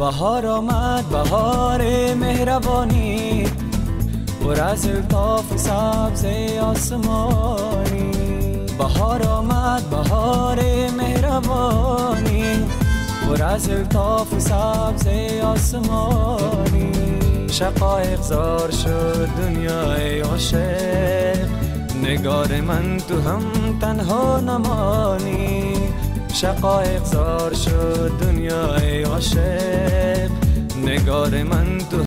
بهار آمد، بهار مهربانی، پر از الطاف سبز آسمانی. بهار آمد، بهار مهربانی، پر از الطاف سبز آسمانی. شقایق زار شد دنیای عاشق، نگار من تو هم تنها نمانی. شقایق زار شد دنیای عاشق، نگار من تو